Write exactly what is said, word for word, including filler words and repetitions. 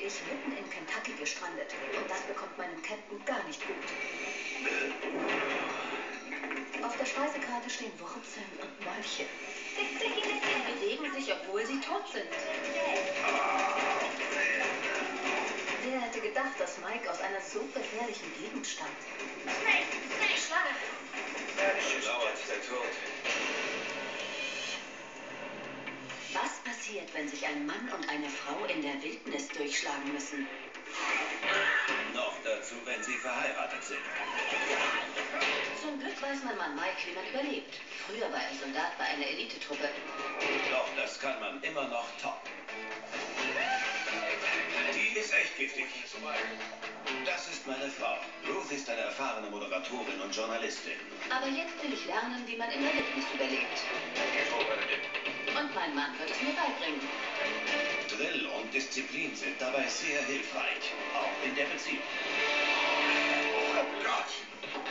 ich mitten in Kentucky gestrandet. Und das bekommt meinem Captain gar nicht gut. Auf der Speisekarte stehen Wurzeln und Molche. Die bewegen sich, obwohl sie tot sind. Wer hätte gedacht, dass Mike aus einer so gefährlichen Gegend stammt? Snake! Snake! Schlange! Schlauer als der Tod. Was passiert, wenn sich ein Mann und eine Frau in der Wildnis durchschlagen müssen? Noch dazu, wenn sie verheiratet sind. Zum Glück weiß mein Mann Mike, wie man überlebt. Früher war er Soldat bei einer Elitetruppe. Doch das kann man immer noch toppen. Die ist echt giftig. Das ist meine Frau. Ruth ist eine erfahrene Moderatorin und Journalistin. Aber jetzt will ich lernen, wie man in der Wildnis überlebt. Und mein Mann wird es mir beibringen. Drill und Disziplin sind dabei sehr hilfreich. Auch in der Beziehung. Oh Gott!